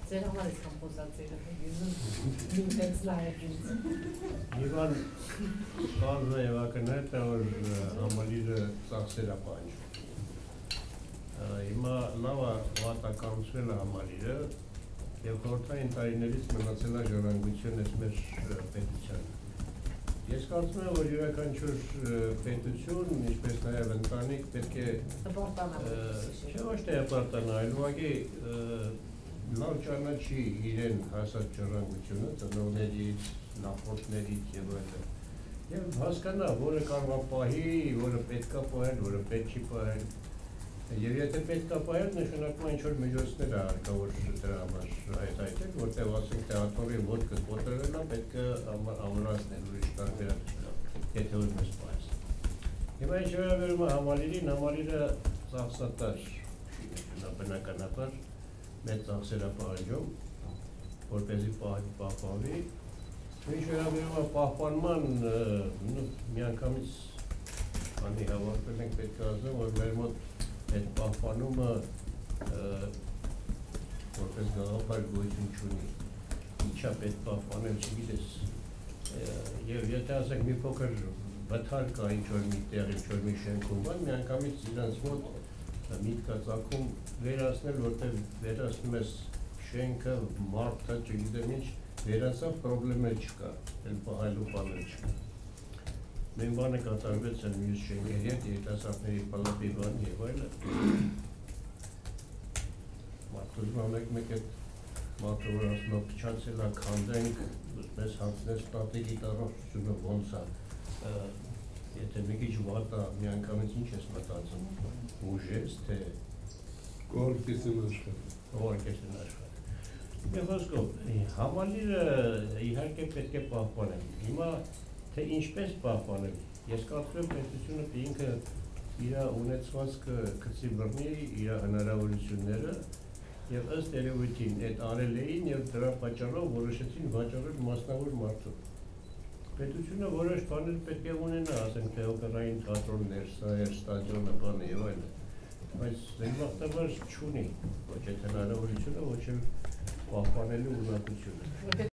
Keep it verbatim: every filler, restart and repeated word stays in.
Ձեր համար ես կամ խոսացել ինտեքս նայեցինց։ Իվան բազը եւ ակնհայտ է որ համալիրը ծախսեր է պահանջում։ Հիմա լավ է վատականացվել է համալիրը եւ խորհրդային տարիներից մնացել է ժառանգություն ես մեր պետության։ Ես կարծում եմ, որ յուրաքանչյուր պետություն, ինչպես նաև ընտանիք պետք է չէ ոչ թե հպարտանա, այլ ուղղակի լավ ճանաչի իրեն հասած ժառանգությունը, ծնողներից, նախորդներից եւ այլն։ Եվ հասկանա, որը կարող է պահի, որը պետք է պահել, որը պետք չի պահել։ Եվ եթե պետք է պահել, նշանակում է ինչ-որ միջոցներ է հարկավոր դրա համար հայտարարել, որտեղ ասենք թե աթոռի ոտքը կոտրելն է, պետք է ամրացնել ուրիշ տարբերակներով, եթե ուզում ես պահես։ Հիմա ինչ վերաբերում է համալիրին, համալիրը ծախսատար չի, բնականաբար մեծ ծախսեր է պահանջում, որպեսզի պահպանվի։ Ինչ վերաբերում է պահպանման, միանգամից անհավատվել ենք պետք է ասեմ, որ մեր մոտ այդ պահպանումը որպես գաղափար գոյություն չունի, ինչա պետք պահպանել չգիտես, և եթե ասենք մի փոքր վթար կա ինչ-որ մի տեղ, ինչ-որ մի շենքում բան, միանգամից իրանց մոտ միտք է ծագում վերացնել, որտեղ վերացնում ես շենքը, մարդը, չգիտեմ ինչ, վերացավ պրոբլեմ էլ չկա, էլ պահելու բաներ չկա։ Մենք բանը կատարվեց են մյուս շենքերի հետ, երիտասարդների պալատի բան և այլն։ Մարդը ուզում է մեկ-մեկ այդ մարդը, որ ասում է փչացել է, քանդենք, ուսպես հանցնել ստատիկի տարածությունը ոնց է, եթե մի քիչ վատ է, միանգամից ինչ ես մտածում, ուժ ես, թե կողարկեսին աշխատել։ Կողարկեսին աշխատել։ Մի խոսքով, համալիրը իհարկե պետք է պահպանել։ Հիմա թե ինչպես պահպանել, ես կարծում եմ պետությունը ինքը իր ունեցվածքը գցի բռնի իր հնարավորությունները եւ ըստ երևույթին այդ արել էին եւ դրա պատճառով որոշեցին վաճառել մասնավոր մարդուն։ Պետությունը որոշ բաներ պետք է ունենա, ասենք թե օպերային թատրոններ, սա էր ստադիոնը, բանը եւ այլն, բայց զենվախտաբար չունի ոչ այդ հնարավորությունը, ոչ էլ պահպանելու ունակությունը։